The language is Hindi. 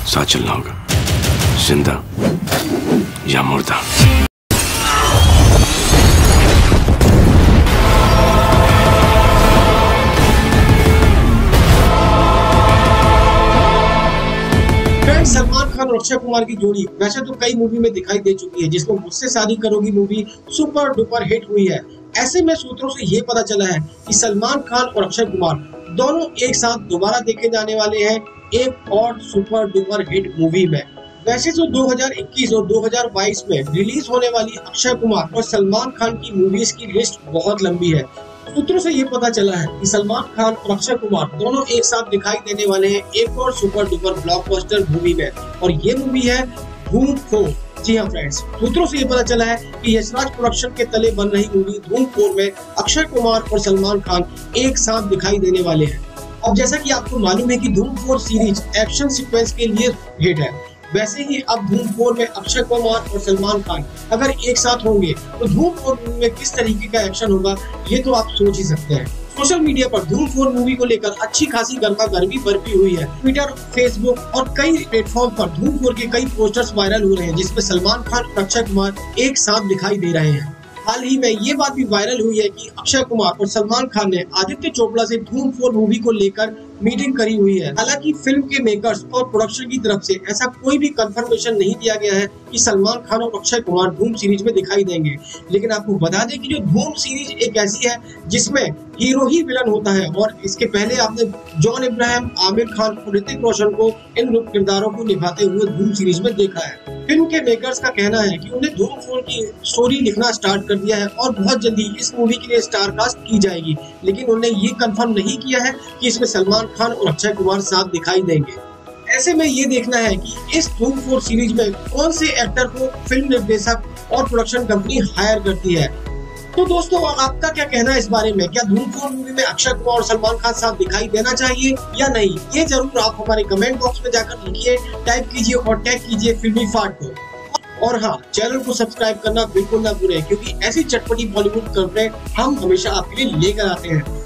साथ चलना होगा, जिंदा या मुर्दा। सलमान खान और अक्षय कुमार की जोड़ी वैसे तो कई मूवी में दिखाई दे चुकी है, जिसमें मुझसे शादी करोगी मूवी सुपर डुपर हिट हुई है। ऐसे में सूत्रों से ये पता चला है कि सलमान खान और अक्षय कुमार दोनों एक साथ दोबारा देखे जाने वाले हैं एक और सुपर डुपर हिट मूवी में। वैसे तो 2021 और 2022 में रिलीज होने वाली अक्षय कुमार और सलमान खान की मूवीज की लिस्ट बहुत लंबी है। सूत्रों से ये पता चला है कि सलमान खान और अक्षय कुमार दोनों एक साथ दिखाई देने वाले हैं एक और सुपर डुपर ब्लॉकबस्टर मूवी में, और ये मूवी है धूम 4। जी हाँ फ्रेंड्स, सूत्रों से ये पता चला है कि यशराज प्रोडक्शन के तले बन रही मूवी धूम 4 में अक्षय कुमार और सलमान खान एक साथ दिखाई देने वाले हैं। अब जैसा कि आपको मालूम है कि धूम 4 सीरीज एक्शन सीक्वेंस के लिए हिट है, वैसे ही अब धूम 4 में अक्षय कुमार और सलमान खान अगर एक साथ होंगे तो धूम 4 में किस तरीके का एक्शन होगा ये तो आप सोच ही सकते हैं। सोशल मीडिया पर धूम 4 मूवी को लेकर अच्छी खासी गर्मी बरपी हुई है। ट्विटर, फेसबुक और कई प्लेटफॉर्म पर धूम 4 के कई पोस्टर्स वायरल हो रहे हैं, जिसमें सलमान खान और अक्षय कुमार एक साथ दिखाई दे रहे हैं। हाल ही में ये बात भी वायरल हुई है कि अक्षय कुमार और सलमान खान ने आदित्य चोपड़ा से धूम 4 मूवी को लेकर मीटिंग करी हुई है। हालांकि फिल्म के मेकर्स और प्रोडक्शन की तरफ से ऐसा कोई भी कंफर्मेशन नहीं दिया गया है कि सलमान खान और अक्षय कुमार धूम सीरीज में दिखाई देंगे, लेकिन आपको बता दें कि जो धूम सीरीज एक ऐसी है जिसमें हीरो ही विलन होता है, और इसके पहले आपने जॉन इब्राहिम, आमिर खान और ऋतिक रोशन को इन किरदारों को निभाते हुए धूम सीरीज में देखा है। फिल्म के मेकर्स का कहना है कि उन्हें धूम 4 की स्टोरी लिखना स्टार्ट कर दिया है और बहुत जल्दी इस मूवी के लिए स्टार कास्ट की जाएगी, लेकिन उन्होंने ये कंफर्म नहीं किया है कि इसमें सलमान खान और अक्षय कुमार साथ दिखाई देंगे। ऐसे में ये देखना है कि इस धूम 4 सीरीज में कौन से एक्टर को फिल्म निर्देशक और प्रोडक्शन कंपनी हायर करती है। तो दोस्तों, आपका क्या कहना है इस बारे में? क्या धूम 4 मूवी में अक्षय कुमार और सलमान खान साथ दिखाई देना चाहिए या नहीं? ये जरूर आप हमारे कमेंट बॉक्स में जाकर लिखिए, टाइप कीजिए और टैग कीजिए फिल्मी फाट को। और हाँ, चैनल को सब्सक्राइब करना बिल्कुल ना भूलें, क्योंकि ऐसी चटपटी बॉलीवुड खबरें हम हमेशा आपके लिए लेकर आते हैं।